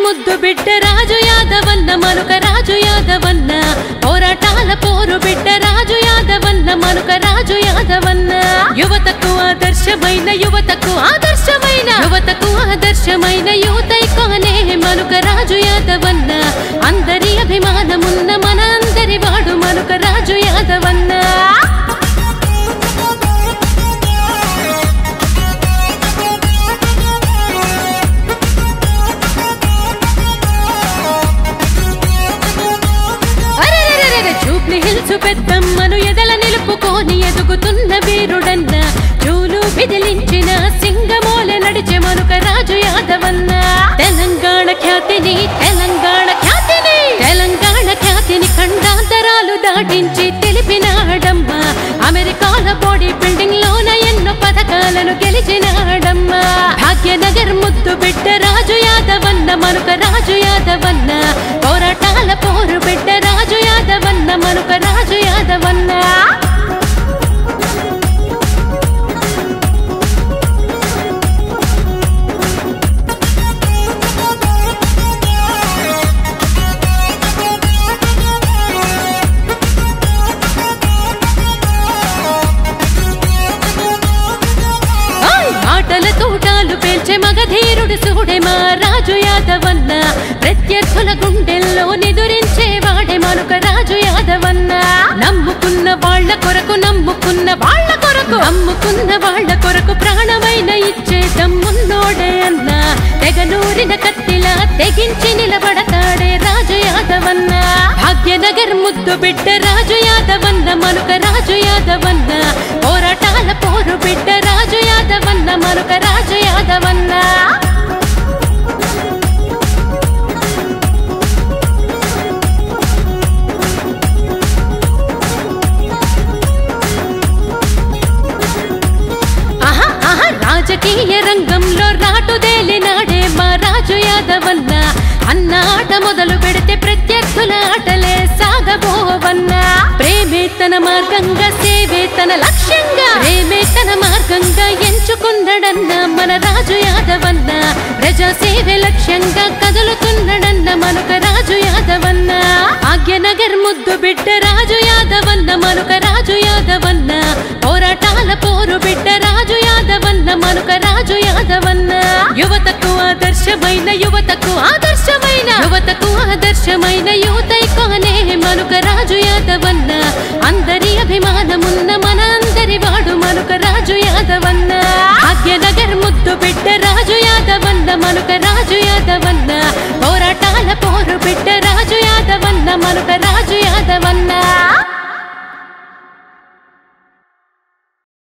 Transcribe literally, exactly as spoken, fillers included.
ముద్దు బిడ్డ రాజు యాదవన్న మనుక రాజు యాదవన్న పోరాటాల పోరు బిడ్డ రాజు యాదవన్న మనుక రాజు యాదవన్న యువతకు ఆదర్శమైన యువతకు ఆదర్శమైన యువతకు ఆదర్శమైన యూతైకానే మనుక రాజు యాదవన్న అందరి అభిమానమున్న మన అందరి వాడు మనుక రాజు యాదవన్న హిల్సు పెద్దమ్మను ఎదల నిలుపుకొని ఎదుగుతున్న వీరుడన్న చూలు బిదిలించిన సింగమోల నడిచే మనుక రాజు యాదవన్న తెలంగాణ ఖ్యాతిని తెలంగాణ ఖ్యాతిని తెలంగాణ ఖ్యాతిని ఖండాంతరాలు దాటించి తెలిపినాడమ్మ అమెరికాల బాడీ బిల్డింగ్ లోన ఎన్నో పథకాలను గెలిచినాడమ్మ భాగ్యనగర్ ముద్దు బిడ్డ రాజు యాదవన్న మనుక రాజు యాదవన్న పోరాటాల పోరు బిడ్డ రాజు యాదవన్న మనుక రాజు యాదవన్న ఆటల తోటాలు పేల్చే మగధీరుడు సూడే మా రాజు యాదవన్న ప్రత్యర్థుల గుండెల్లో నిదురించే వాడే మనుక రాజు యాదవన్న నమ్ముకున్న వాళ్ళ కొరకు నమ్ముకున్న వాళ్ళ కొరకు నమ్ముకున్న వాళ్ళ కొరకు ప్రాణమైన ఇచ్చే దమ్మున్నోడే అన్న తెగనూరిన కత్తిలా తెగించి నిలబడతాడే రాజు యాదవన్న భాగ్యనగర్ ముద్దు బిడ్డ రాజు యాదవన్న మనుక రాజు యాదవన్న పోరాటాల పోరు బిడ్డ రాజు యాదవన్న మనుక రాజు యాదవన్న రాజకీయ రంగంలో రాటుదేలినాడే మా రాజు యాదవన్న అన్న ఆట మొదలు పెడితే ప్రత్యర్థుల ఆటలే సాగబోవన్న ప్రేమే తన మార్గంగా సేవే తన లక్ష్యంగా ప్రేమే తన మార్గంగా ఎంచుకున్నాడన్న మన రాజు యాదవన్న ప్రజా సేవే లక్ష్యంగా కదులుతున్నాడన్న మనుక రాజు యాదవన్న భాగ్యనగర్ ముద్దు బిడ్డ రాజు యాదవన్న మనుక రాజు యాదవన్న పోరాటాల పోరు బిడ్డ రాజు యాదవన్న మనుక రాజు యాదవన్న యువతకు ఆదర్శమైన యువతకు ఆదర్శమైన యువతకు ఆదర్శమైన యూతైకానే మనుక రాజు యాదవన్న అందరి అభిమానమున్న మన అందరి వాడు మనుక రాజు యాదవన్న భాగ్యనగర్ ముద్దు బిడ్డ రాజు యాదవన్న మనుక రాజు యాదవన్న పోరాటాల పోరు బిడ్డ రాజు యాదవన్న మనుక